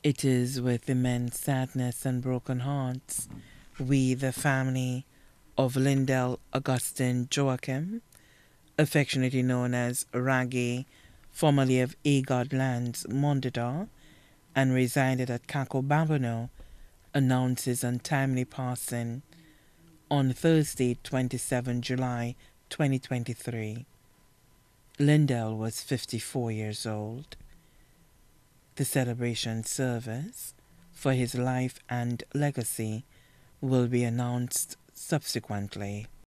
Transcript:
It is with immense sadness and broken hearts we, the family of Lyndell Augustin Joachim, affectionately known as Raggy, formerly of Agod Lands, Mondador, and resided at Cacobambano, announces untimely passing on Thursday, 27 July 2023. Lyndell was 54 years old. The celebration service for his life and legacy will be announced subsequently.